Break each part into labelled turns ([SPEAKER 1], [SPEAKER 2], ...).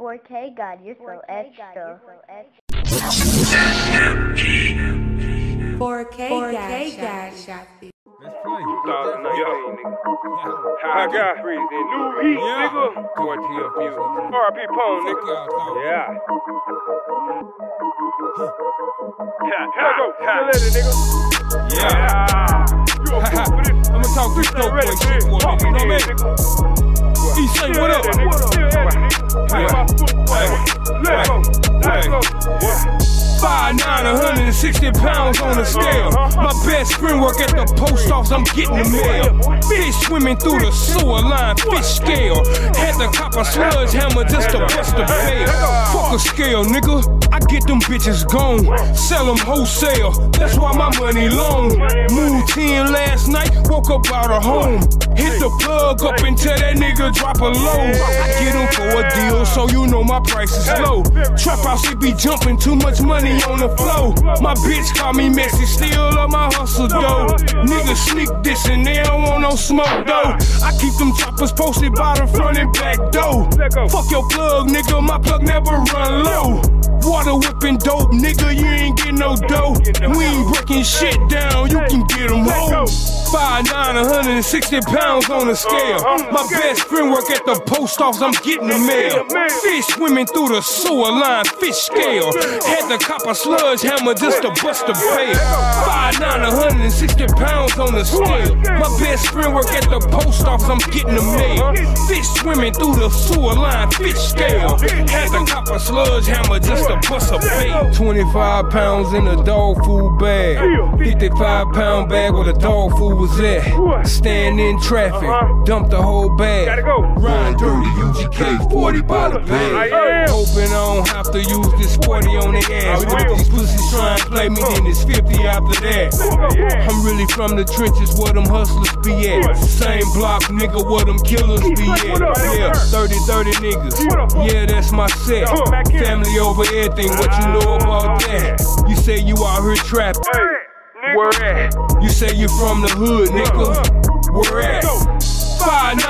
[SPEAKER 1] 4K, God, you're so extra.
[SPEAKER 2] 4K got shot.
[SPEAKER 3] Let's play.
[SPEAKER 4] I got freezing. New heat, nigga. RP Pone, nigga. Yeah.
[SPEAKER 3] Yeah. I'ma talk this dope boy shit for a minute, you know what I mean? Say what up? Hey. 5'9", 160 pounds on the scale. My best friend work at the post office, I'm getting the mail. Fish swimming through the sewer line, fish scale. Had to cop a sludge hammer just to bust the bail. Fuck a scale, nigga. I get them bitches gone, sell them wholesale. That's why my money long. Moved 10 last night, woke up out of home. Hit the plug up and tell that nigga drop a low. I get him for a deal, so you know my price is low. Trap house, it be jumping, too much money on the flow. My bitch call me messy, still love my hustle though. Niggas sneak this and they don't want no smoke though. I keep them choppers posted by the front and back door. Fuck your plug, nigga, my plug never run low. Water whipping dope, nigga, you ain't get no dough. We ain't breaking shit down, you can get them home. 5'9", 160 pounds on the scale. My best friend work at the post office, I'm getting the mail. Fish swimming through the sewer line, fish scale. Had to cop a sludge hammer just to bust the bail. 5'9", 160 pounds on the scale. My best friend work at the post office, I'm getting the mail. Fish swimming through the sewer line, fish scale. Had to cop a sludge hammer just to bust a bail. 25 pounds in a dog food bag. 55-pound bag where the dog food was at. Stand in traffic, dump the whole bag. Ryan dirty UGK, 40 by the bag. Hoping I don't have to use this 40 on their ass. But if these pussies try and play me, then it's 50 after that. I'm really from the trenches where them hustlers be at. Same block, nigga, where them killers be at. Yeah, 30 niggas. Yeah, that's my set. Family over everything, what you know about that? You say you out here trapping. Where at? You say you from the hood, nigga. Where at? 5'9",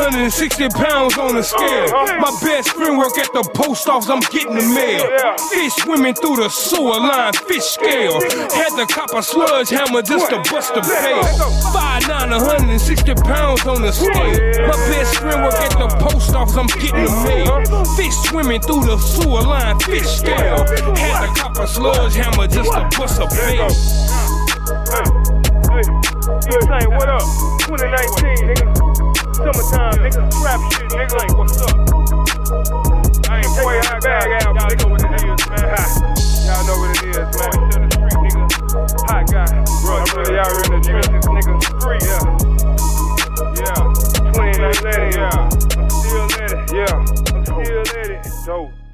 [SPEAKER 3] 160 pounds on the scale. My best friend work at the post office, I'm getting the mail. Fish swimming through the sewer line, fish scale. Had to cop a sludge hammer just to bust the bail. 5'9", 160 pounds on the scale. My best friend work at the post office, I'm getting the mail. Fish swimming through the sewer line, fish scale. Had to cop a sludge hammer just to bust a bail.
[SPEAKER 4] Hey, what up? 2019, nigga. Summertime, nigga. Rap shit, nigga. Like, what's up? I ain't way hot bag out. Y'all know what it is, man. Y'all know what it is, man. To the street, nigga. Hot guy. Bro, I'm really out here in the trenches, nigga. Free, yeah. 2019, yeah. I'm still at it, yeah. I'm still at it. Dope.